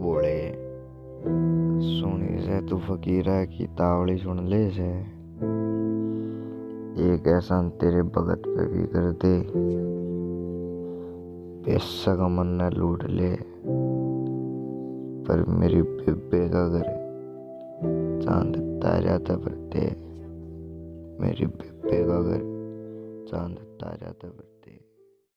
बोले, सुनी से तू फकीरा की तावड़ी सुन ले से। एक एहसान तेरे भगत पे भी कर दे, पैसा का मन न लूट ले, पर मेरी बेबे का घर चांद तारा पर दे। मेरी बेबे का घर चांद तारा पर